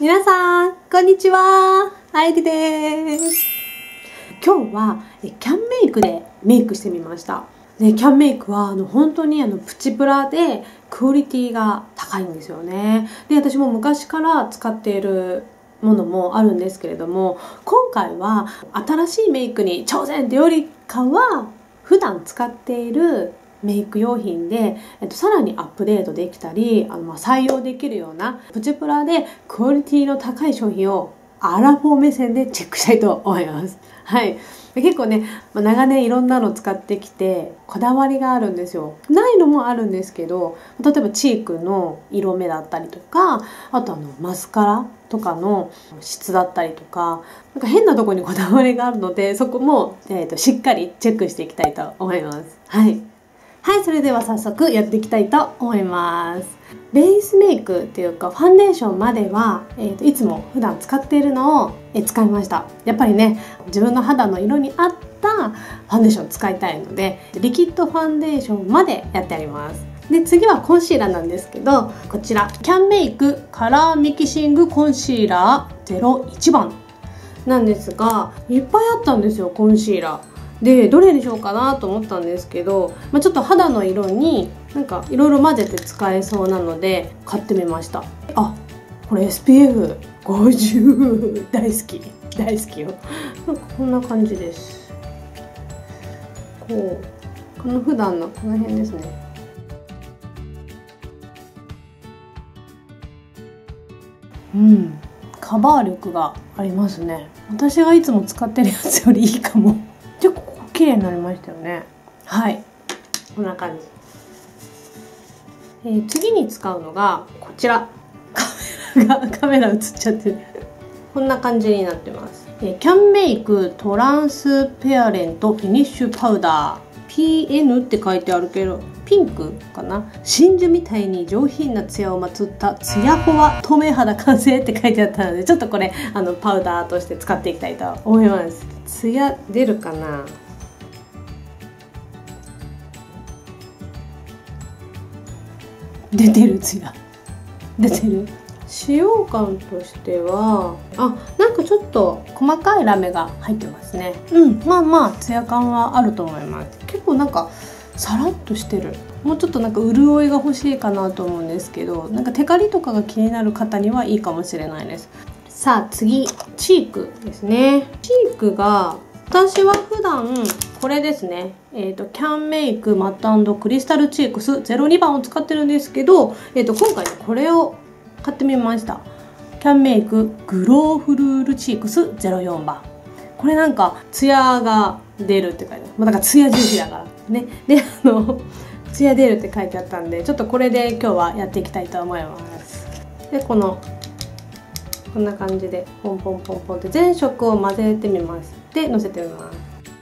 皆さん、こんにちは。あいりです。今日はキャンメイクでメイクしてみました。で、キャンメイクは本当にプチプラでクオリティが高いんですよね。で、私も昔から使っているものもあるんですけれども、今回は新しいメイクに挑戦ってよりかは普段使っているメイク用品で、さらにアップデートできたり採用できるようなプチプラでクオリティの高い商品をアラフォー目線でチェックしたいと思います。はい。結構ね、長年いろんなの使ってきてこだわりがあるんですよ。ないのもあるんですけど、例えばチークの色目だったりとか、あとマスカラとかの質だったりとか、なんか変なところにこだわりがあるので、そこも、しっかりチェックしていきたいと思います。はい。はい、それでは早速やっていきたいと思います。ベースメイクっていうかファンデーションまでは、いつも普段使っているのを、使いました。やっぱりね、自分の肌の色に合ったファンデーションを使いたいので、リキッドファンデーションまでやってあります。で、次はコンシーラーなんですけど、こちらキャンメイクカラーミキシングコンシーラー01番なんですが、いっぱいあったんですよ、コンシーラー。で、どれにしようかなと思ったんですけど、ちょっと肌の色になんかいろいろ混ぜて使えそうなので買ってみました。あ、これ SPF50 大好き大好きよ。なんかこんな感じです。この普段のこの辺ですね。カバー力がありますね。私がいつも使ってるやつよりいいかも。結構綺麗になりましたよね。はい、こんな感じ。次に使うのがこちら。カメラ映っちゃってる。こんな感じになってます。キャンメイクトランスペアレントフィニッシュパウダー PN って書いてあるけど、ピンクかな。真珠みたいに上品なツヤをまつったツヤホワ透明肌完成って書いてあったので、ちょっとこれパウダーとして使っていきたいと思います。ツヤ出るかな。出てる。ツヤ出てる。使用感としてはなんかちょっと細かいラメが入ってますね。まあツヤ感はあると思います。結構なんかサラッとしてる。もうちょっとなんか潤いが欲しいかなと思うんですけど、なんかテカリとかが気になる方にはいいかもしれないです。さあ次、チークですね。チークが私は普段これですね、キャンメイクマット&クリスタルチークス02番を使ってるんですけど、今回ねこれを買ってみました。キャンメイクグローフルールチークス04番。これなんかツヤが出るって書いてある。だからツヤ重視だからね。でツヤ出るって書いてあったんで、ちょっとこれで今日はやっていきたいと思います。で、こんな感じでポンポンポンポンって全色を混ぜてみます。で、のせてみます。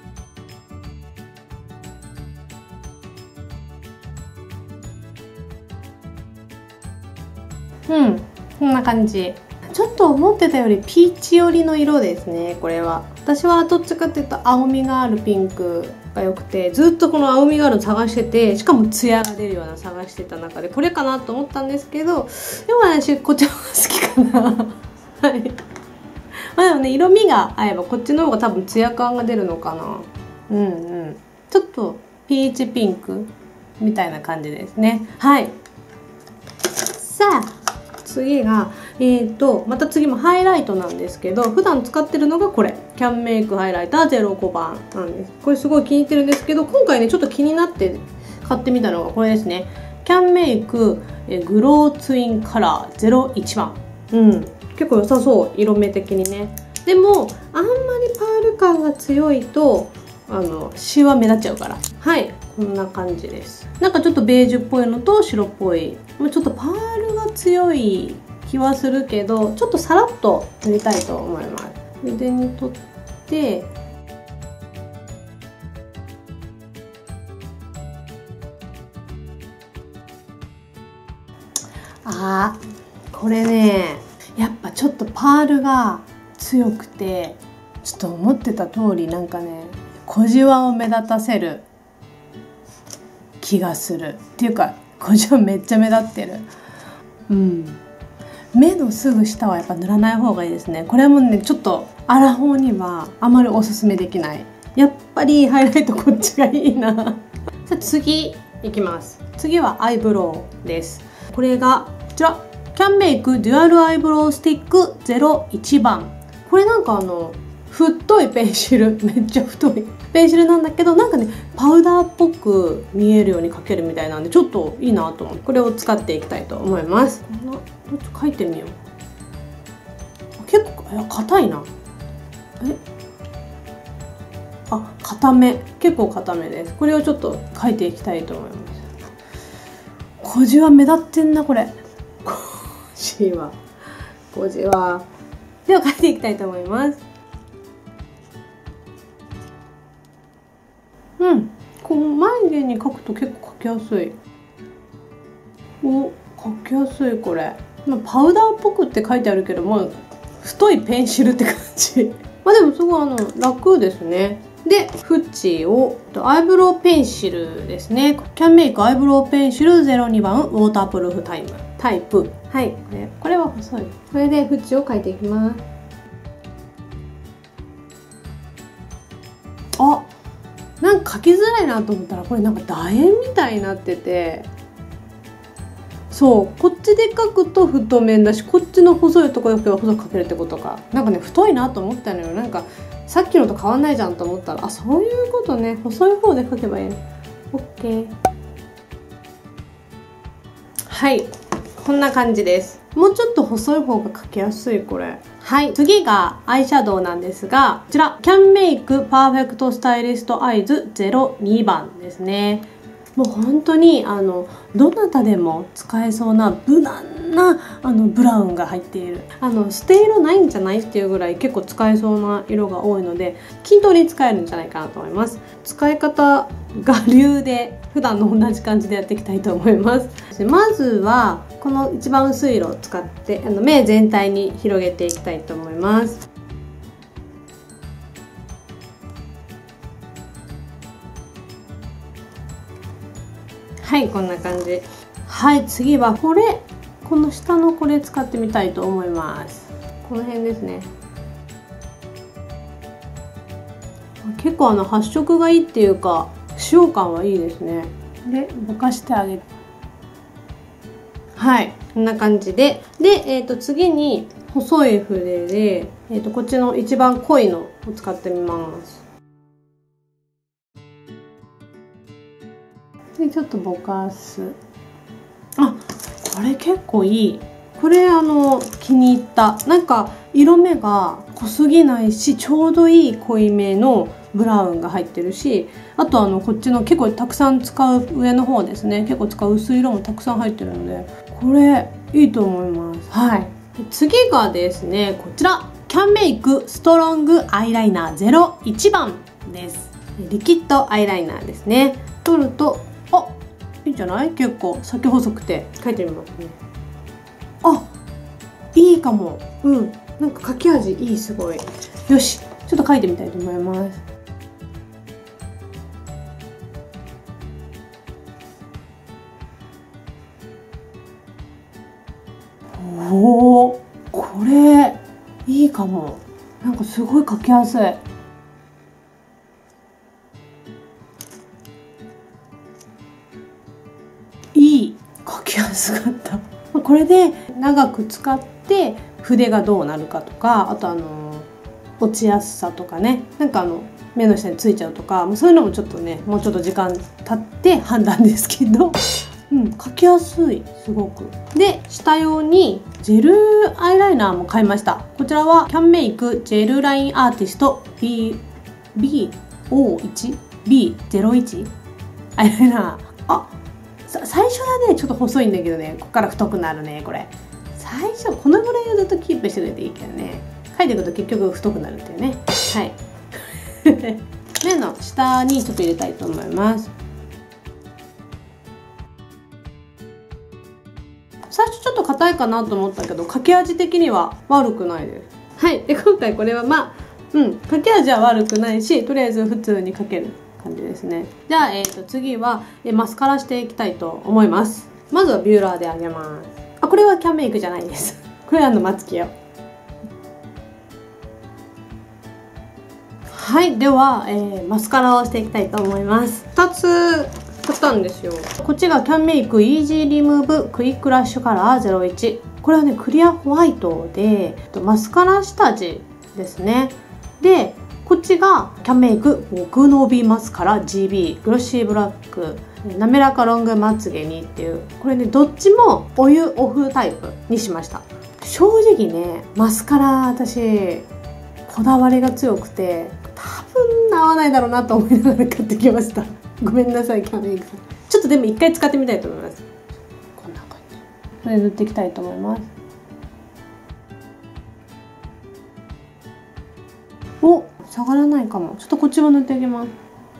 こんな感じ。ちょっと思ってたよりピーチ寄りの色ですね。これは私はどっちかっていうと青みがあるピンクが良くて、ずっとこの青みがあるの探してて、しかもツヤが出るような探してた中でこれかなと思ったんですけど、でも私こっちの方が好きかな。はい。でもね、色味が合えばこっちの方が多分ツヤ感が出るのかな。ちょっとピーチピンクみたいな感じですね。はい。さあ次がまた次もハイライトなんですけど、普段使ってるのがこれキャンメイクハイライター05番なんです。これすごい気に入ってるんですけど、今回ねちょっと気になって買ってみたのがこれですね。キャンメイクグローツインカラー01番。結構良さそう、色目的にね。でもあんまりパール感が強いとシワ目立っちゃうから。はい、こんな感じです。なんかちょっとベージュっぽいのと白っぽい、ちょっとパールが強い気はするけど、ちょっとさらっと塗りたいと思います。筆に取ってこれね、やっぱちょっとパールが強くて、ちょっと思ってた通りなんかね小じわを目立たせる気がする。っていうか小じわめっちゃ目立ってる。 目のすぐ下はやっぱ塗らない方がいいですね。これもねちょっとアラフォーにはあまりおすすめできない。やっぱりハイライトこっちがいいな。さあ次いきます。次はアイブロウです。これがこちらキャンメイクデュアルアイブロウスティック01番。これなんか太いペンシル、めっちゃ太いペンシルなんだけど、なんかねパウダーっぽく見えるように描けるみたいなんで、ちょっといいなと思って、これを使っていきたいと思います。どっち描いてみよう。結構硬いな。硬め、結構硬めです。これをちょっと描いていきたいと思います。小じわ目立ってんなこれ。小じわ。では描いていきたいと思います。こう眉毛に描くと結構描きやすい。描きやすいこれ。パウダーっぽくって書いてあるけども、太いペンシルって感じ。でもすごい楽ですね。で、縁をアイブロウペンシルですね。キャンメイクアイブロウペンシル02番ウォータープルーフタイプ。はい、これは細い。これで縁を描いていきます。なんか描きづらいなと思ったら、これなんか楕円みたいになってて、そうこっちで描くと太麺だし、こっちの細いところだけは細く描けるってことか。なんかね太いなと思ったのよ。なんかさっきのと変わんないじゃんと思ったら、そういうことね。細い方で描けばいいの。 OK。 はい、こんな感じです。もうちょっと細い方が描きやすいこれ。はい、次がアイシャドウなんですが、こちらキャンメイクパーフェクトスタイリストアイズ02番ですね。もう本当にどなたでも使えそうな無難なブラウンが入っている、捨て色ないんじゃないっていうぐらい結構使えそうな色が多いので、均等に使えるんじゃないかなと思います。使い方が流で普段の同じ感じでやっていきたいと思います。まずはこの一番薄い色を使って目全体に広げていきたいと思います。はい、こんな感じ。はい、次はこの下のこれ使ってみたいと思います。この辺ですね。結構発色がいいっていうか使用感はいいですね。でぼかしてあげて、はい、こんな感じで次に細い筆で、こっちの一番濃いのを使ってみます。でちょっとぼかす。これ結構いい。これ気に入った。なんか色目が濃すぎないし、ちょうどいい濃いめのブラウンが入ってるし、あとこっちの結構たくさん使う上の方ですね、結構使う薄い色もたくさん入ってるので、これいいと思います。はい、次がですね、こちらキャンメイクストロングアイライナー01番です。リキッドアイライナーですね。取るといいんじゃない？結構先細くて。描いてみますね。いいかも。なんか描き味いい。すごい。よし、ちょっと描いてみたいと思います。これいいかも。なんかすごい描きやすい。描きやすかった。これで長く使って筆がどうなるかとか、あと落ちやすさとかね、なんか目の下についちゃうとか、そういうのもちょっとね、もうちょっと時間経って判断ですけど、描きやすい、すごく。で下用にジェルアイライナーも買いました。こちらはキャンメイクジェルラインアーティスト BO1B01 アイライナー。最初はねちょっと細いんだけどね、ここから太くなるね。これ最初このぐらいをずっとキープしてくれていいけどね、描いていくと結局太くなるっていうね。はい目の下にちょっと入れたいと思います。最初ちょっと硬いかなと思ったけど、描き味的には悪くないです。はい、で今回これは描き味は悪くないし、とりあえず普通に描ける感じですね。じゃあ、次はマスカラしていきたいと思います。まずはビューラーで上げます。これはキャンメイクじゃないですこれまつげよ。はい、では、マスカラをしていきたいと思います。2つ買ったんですよ。こっちがキャンメイクイージーリムーブクイックラッシュカラー01。これはねクリアホワイトでマスカラ下地ですね。でこっちがキャンメイク極伸びマスカラ GB グロッシーブラック滑らかロングまつげにっていう、これねどっちもお湯オフタイプにしました。正直ねマスカラ私こだわりが強くて多分合わないだろうなと思いながら買ってきました。ごめんなさいキャンメイクさん。ちょっとでも一回使ってみたいと思います。こんな感じ。これ塗っていきたいと思います。お、下がらないかも。ちょっとこっちも塗っていきます。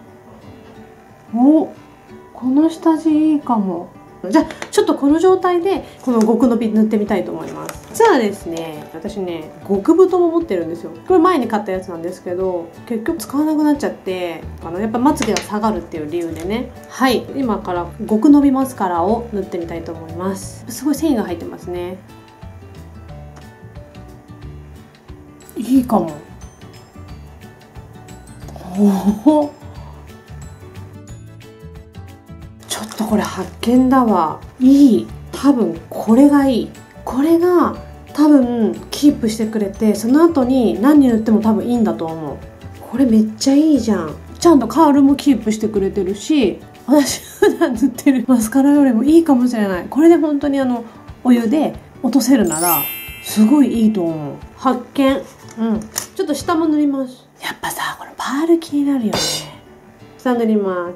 お、この下地いいかも。じゃあちょっとこの状態でこの極伸び塗ってみたいと思います。実はですね、私ね極太も持ってるんですよ。これ前に買ったやつなんですけど結局使わなくなっちゃって、やっぱまつげが下がるっていう理由でね。はい、今から極伸びマスカラを塗ってみたいと思います。すごい繊維が入ってますね。いいかも。おお、ちょっとこれ発見だわ。いい。多分これがいい。これが多分キープしてくれて、その後に何塗っても多分いいんだと思う。これめっちゃいいじゃん。ちゃんとカールもキープしてくれてるし、私普段塗ってるマスカラよりもいいかもしれない。これで本当にお湯で落とせるならすごいいいと思う。発見。ちょっと下も塗ります。やっぱさ、このパール気になるよね。下塗ります。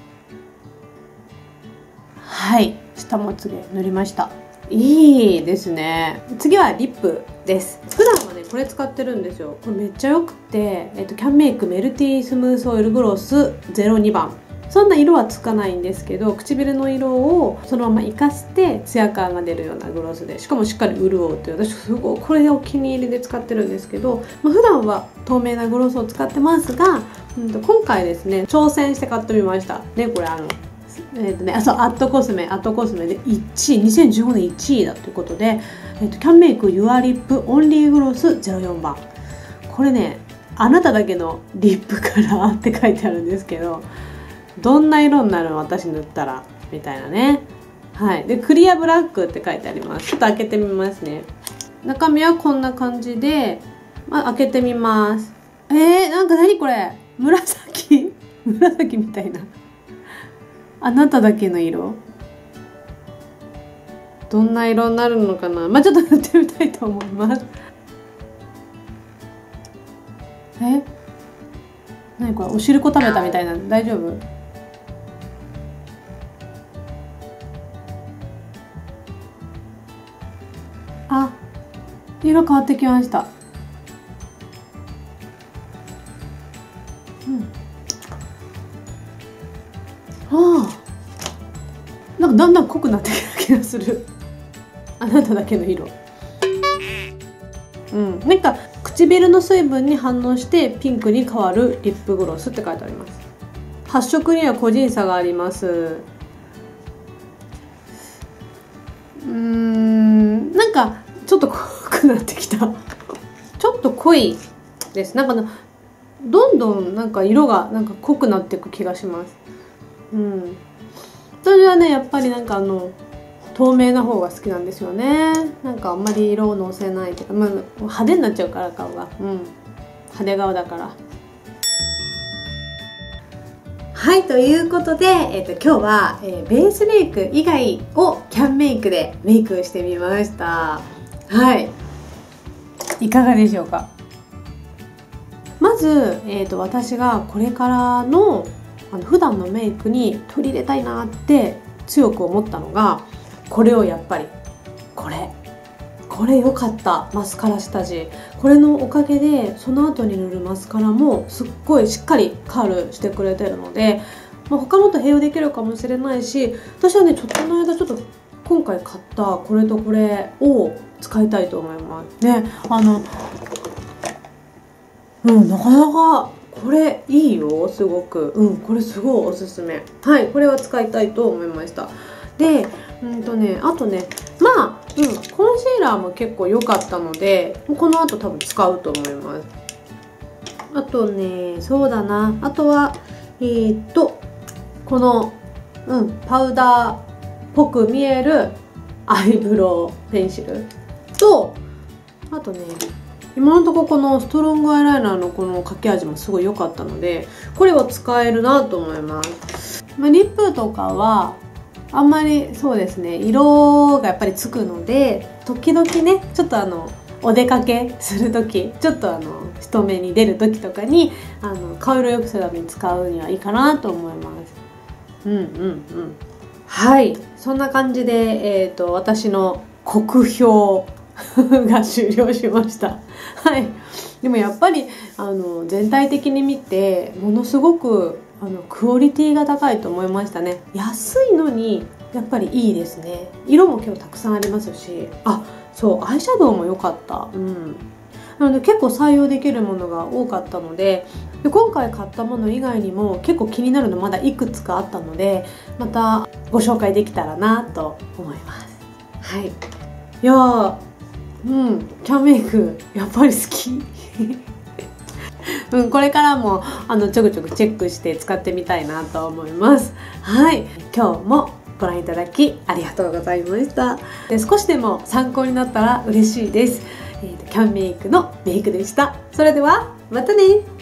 はい、下まつげ塗りました。いいですね。次はリップです。普段はねこれ使ってるんですよ。これめっちゃよくて、キャンメイクメルティースムースオイルグロス02番。そんな色はつかないんですけど、唇の色をそのまま活かしてツヤ感が出るようなグロスで、しかもしっかり潤うという、私すごいこれでお気に入りで使ってるんですけど、普段は透明なグロスを使ってますが、今回ですね挑戦して買ってみましたね。これそう、アットコスメで1位、2015年1位だということで、キャンメイクユアリップオンリーグロス04番。これね、あなただけのリップカラーって書いてあるんですけど、どんな色になるの私塗ったらみたいなね。はい、でクリアブラックって書いてあります。ちょっと開けてみますね。中身はこんな感じで、開けてみます。なんか何これ、紫みたいな。あなただけの色、どんな色になるのかな。ちょっと塗ってみたいと思います。何これ、おしるこ食べたみたいな。大丈夫？あ、色変わってきました。なんかだんだん濃くなってきた気がする。あなただけの色。なんか唇の水分に反応してピンクに変わるリップグロスって書いてあります。発色には個人差があります。なんかちょっと濃くなってきた。ちょっと濃いです。なんかどんどんなんか色がなんか濃くなっていく気がします。私はねやっぱりなんか透明な方が好きなんですよね。なんかあんまり色をのせないというか、派手になっちゃうから顔が、派手顔だから。はい、ということで、今日は、ベースメイク以外をキャンメイクでメイクしてみました。はい、いかがでしょうか。まず、私がこれからの普段のメイクに取り入れたいなって強く思ったのが、これをやっぱりこれ良かった。マスカラ下地、これのおかげでその後に塗るマスカラもすっごいしっかりカールしてくれてるので、他のと併用できるかもしれないし、私はねちょっとの間今回買ったこれとこれを使いたいと思いますね。なかなかこれいいよ、すごく。これすごいおすすめ。はい、これは使いたいと思いました。で、あとね、 コンシーラーも結構良かったので、この後多分使うと思います。あとね、そうだな、あとはこのパウダーっぽく見えるアイブロウペンシルと、あとね、今のところこのストロングアイライナーのこの描き味もすごい良かったので、これを使えるなと思います。リップとかはあんまり、そうですね、色がやっぱりつくので、時々ね、ちょっとお出かけする時、ちょっと人目に出る時とかに顔色良くするために使うにはいいかなと思います。はい、そんな感じで、私の酷評が終了しました。はい、でもやっぱり全体的に見てものすごくクオリティが高いと思いましたね。安いのにやっぱりいいですね。色も今日たくさんありますし、そうアイシャドウも良かった。なので結構採用できるものが多かったので、今回買ったもの以外にも結構気になるのまだいくつかあったので、またご紹介できたらなと思います。はい、いやー、キャンメイクやっぱり好き。これからもちょくちょくチェックして使ってみたいなと思います。はい、今日もご覧いただきありがとうございました。少しでも参考になったら嬉しいです。キャンメイクのメイクでした。それではまたね。